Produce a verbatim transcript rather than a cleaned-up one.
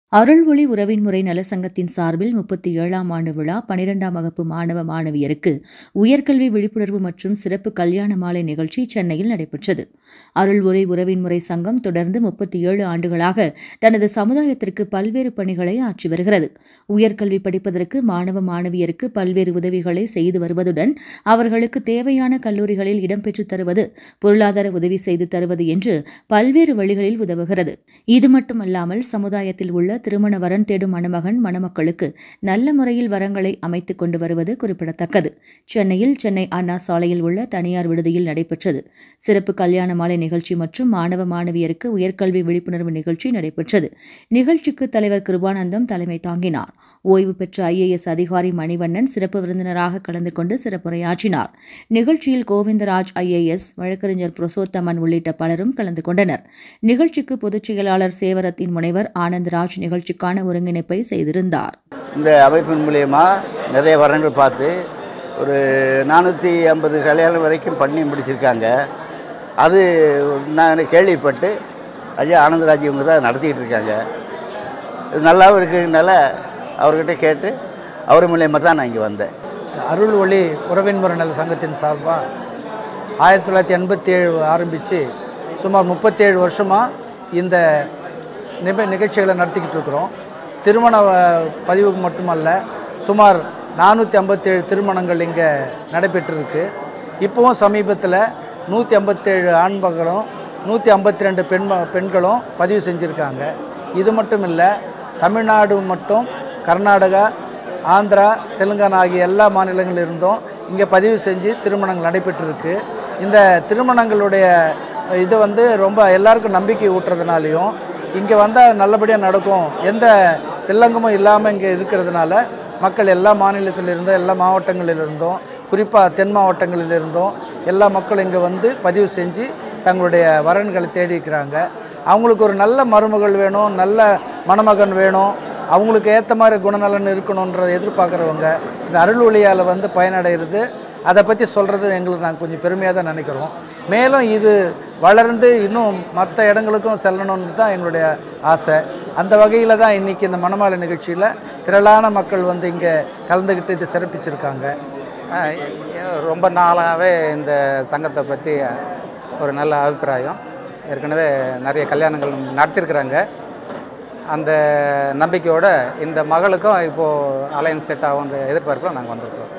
அருள்ஒளி உறவின் முறை நலசங்கத்தின் சார்பில் முப்பத்தி ஏழாம் ஆண்டு விழா பனிரெண்டாம் வகுப்பு மாணவ மாணவியருக்கு உயர்கல்வி விழிப்புணர்வு மற்றும் சிறப்பு கல்யாண மாலை நிகழ்ச்சி சென்னையில் நடைபெற்றது. அருள்ஒளி உறவின் முறை சங்கம் தொடர்ந்து முப்பத்தி ஏழு ஆண்டுகளாக தனது சமுதாயத்திற்கு பல்வேறு பணிகளை ஆற்றி வருகிறது. உயர்கல்வி படிப்பதற்கு மாணவ மாணவியருக்கு பல்வேறு உதவிகளை செய்து வருவதுடன் அவர்களுக்கு தேவையான கல்லூரிகளில் இடம்பெற்றுத் தருவது, பொருளாதார உதவி செய்து தருவது என்று பல்வேறு வழிகளில் உதவுகிறது. இது மட்டுமல்லாமல் சமுதாயத்தில் உள்ள திருமண வரன் தேடும் மணமகன் மணமக்களுக்கு நல்ல முறையில் வரங்களை அமைத்துக் கொண்டு வருவது குறிப்பிடத்தக்கது. சென்னையில் சென்னை அண்ணா சாலையில் உள்ள தனியார் விடுதியில் நடைபெற்றது. சிறப்பு கல்யாண மாலை நிகழ்ச்சி மற்றும் மாணவ மாணவியருக்கு உயர்கல்வி விழிப்புணர்வு நிகழ்ச்சி நடைபெற்றது. நிகழ்ச்சிக்கு தலைவர் கிருபானந்தம் தலைமை தாங்கினார். ஓய்வு பெற்ற ஐ ஏ எஸ் அதிகாரி மணிவண்ணன் சிறப்பு விருந்தினராக கலந்து கொண்டு சிறப்புரையாற்றினார். நிகழ்ச்சியில் கோவிந்தராஜ் ஐ ஏ எஸ், வழக்கறிஞர் புருஷோத்தமன் உள்ளிட்ட பலரும் கலந்து கொண்டனர். நிகழ்ச்சிக்கு பொதுச் செயலாளர் சேவரத்தின் முனைவர் ஆனந்தராஜ் நிகழ்ச்சிக்கான ஒருங்கிணைப்பை செய்திருந்தார். இந்த அமைப்பின் மூலயமா நிறைய வரன்கள் பார்த்து ஒரு நானூற்றி ஐம்பது கல்யாணம் வரைக்கும் பண்ணி முடிச்சிருக்காங்க. அது நான் கேள்விப்பட்டு ஐயா ஆனந்தராஜ் இவங்க தான் நடத்திக்கிட்டு இருக்காங்க. இது நல்லாவும் இருக்கிறதுனால அவர்கிட்ட கேட்டு அவர் மூலயமா தான் நான் இங்கே வந்தேன். அருள்ஒளி உறவின் முறை நல சங்கத்தின் சார்பாக ஆயிரத்தி தொள்ளாயிரத்தி எண்பத்தி ஏழு ஆரம்பித்து சுமார் முப்பத்தேழு வருஷமாக இந்த நிப நிகழ்ச்சிகளை நடத்திக்கிட்டு இருக்கிறோம். திருமண பதிவுக்கு மட்டுமல்ல, சுமார் நானூற்றி ஐம்பத்தேழு திருமணங்கள் இங்கே நடைபெற்றிருக்கு. இப்போவும் சமீபத்தில் நூற்றி ஐம்பத்தேழு ஆண்மகளும் நூற்றி ஐம்பத்தி ரெண்டு பெண் பெண்களும் பதிவு செஞ்சுருக்காங்க. இது மட்டும் இல்லை, தமிழ்நாடு மட்டும் கர்நாடகா, ஆந்திரா, தெலுங்கானா ஆகிய எல்லா மாநிலங்களிலிருந்தும் இங்கே பதிவு செஞ்சு திருமணங்கள் நடைபெற்றிருக்கு. இந்த திருமணங்களுடைய இது வந்து ரொம்ப எல்லாருக்கும் நம்பிக்கை ஊட்டுறதுனாலையும் இங்கே வந்தால் நல்லபடியாக நடக்கும், எந்த தில்லங்கமும் இல்லாமல் இங்கே இருக்கிறதுனால மக்கள் எல்லா மாநிலத்திலிருந்தும் எல்லா மாவட்டங்களிலிருந்தும் குறிப்பாக தென் மாவட்டங்களிலிருந்தும் எல்லா மக்களும் இங்கே வந்து பதிவு செஞ்சு தங்களுடைய வரன்களை தேடிக்கிறாங்க. அவங்களுக்கு ஒரு நல்ல மருமகள் வேணும், நல்ல மணமகன் வேணும், அவங்களுக்கு ஏற்ற மாதிரி குணநலன் இருக்கணுன்றதை எதிர்பார்க்குறவங்க இந்த அருள்ஒளியால் வந்து பயனடைகிறது. அதை பற்றி சொல்கிறது எங்களுக்கு நாங்கள் கொஞ்சம் பெருமையாக தான் நினைக்கிறோம். மேலும் இது வளர்ந்து இன்னும் மற்ற இடங்களுக்கும் செல்லணும்னு தான் எங்களுடைய ஆசை. அந்த வகையில் தான் இன்றைக்கி இந்த மணமாலை நிகழ்ச்சியில் திரளான மக்கள் வந்து இங்கே கலந்துக்கிட்டு இது சிறப்பிச்சிருக்காங்க. ரொம்ப நாளாகவே இந்த சங்கத்தை பற்றி ஒரு நல்ல அபிப்பிராயம். ஏற்கனவே நிறைய கல்யாணங்கள் நடத்தியிருக்கிறாங்க. அந்த நம்பிக்கையோடு இந்த மகளுக்கும் இப்போது அலையன்ஸ் செட் ஆகுன்ற எதிர்பார்ப்பில் நாங்கள் வந்திருக்கிறோம்.